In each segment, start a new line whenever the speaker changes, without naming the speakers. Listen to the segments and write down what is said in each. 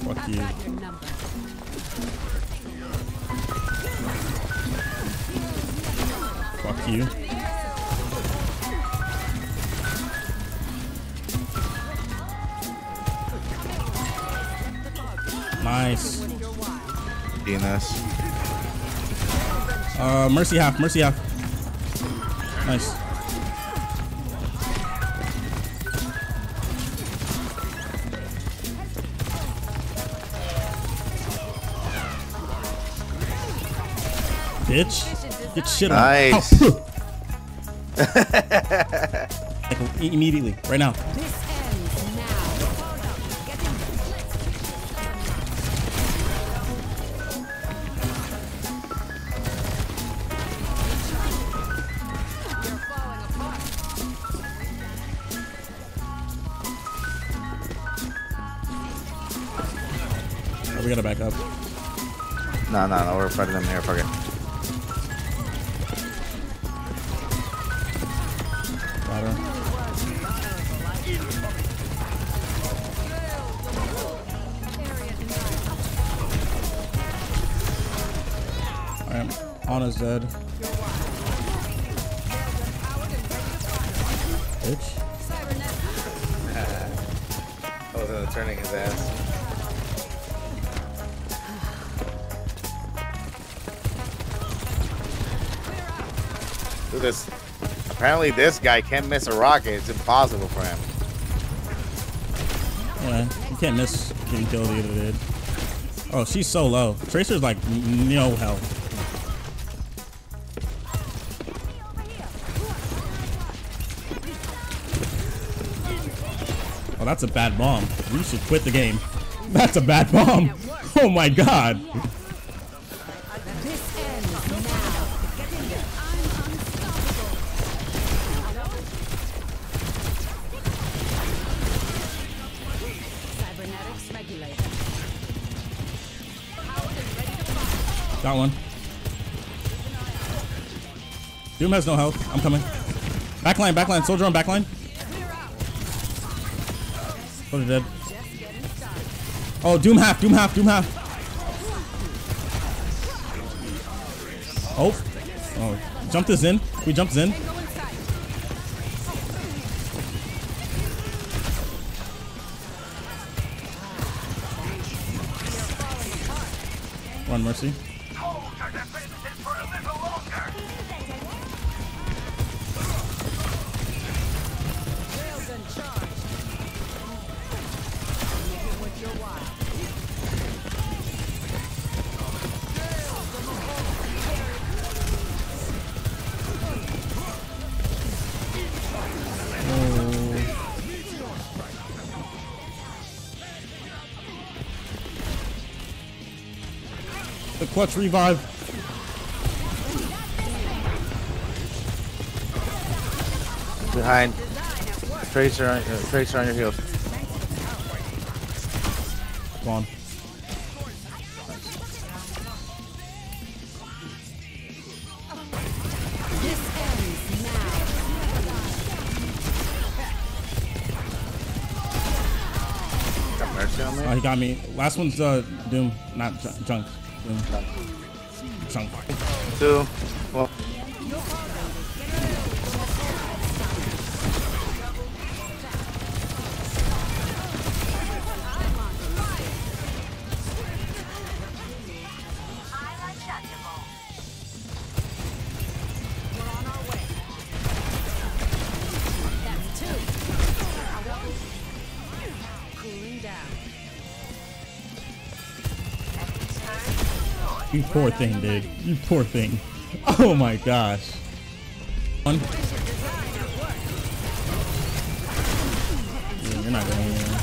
Fuck you. Fuck you. Nice.
DNS.
Mercy half. Mercy half. Nice. Bitch. Get shit on.
Nice.
Oh. Like, immediately. Right now. We gotta back up.
No, we're fighting them here. Fuck it.
Got her. Alright, Ana's dead. Bitch.
Oh, turning his ass. Look at this. Apparently this guy can't miss a rocket. It's impossible for him.
Yeah, you can't miss getting killed either, dude. Oh, she's so low. Tracer's like no health. Oh, that's a bad bomb. We should quit the game. That's a bad bomb. Oh my god. Got one. Doom has no health. I'm coming. Backline, backline. Soldier on backline. Soldier dead. Oh, Doom half, Doom half, Doom half. Oh. Oh. Jump this in. We jump this in. Run, Mercy. The clutch revive.
Behind. Tracer on your heels.
Go on.
Got Mercy on me.
Oh, he got me. Last one's Doom, not Junk. Doom. Junk.
2. Well.
You poor thing, dude. You poor thing. Oh my gosh. One. Yeah, you're not going anywhere.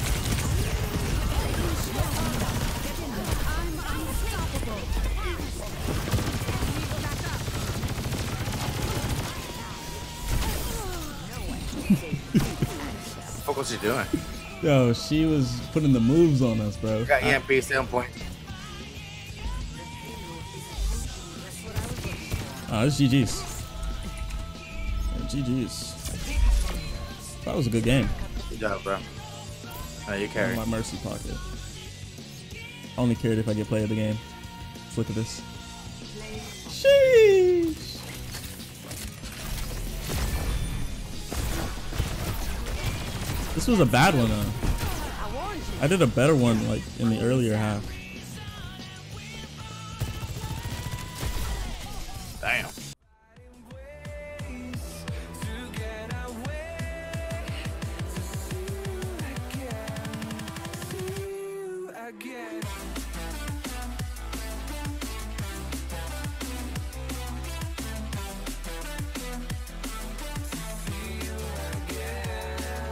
What was she doing?
Yo, she was putting the moves on us, bro.
Got EMP 7 point.
Oh, it's GG's. Yeah, GG's. That was a good game.
Good job, bro. No, you carry.
My Mercy pocket. I only cared if I get play of the game. Let's look at this. Sheesh. This was a bad one though. I did a better one like in the earlier half.
Damn.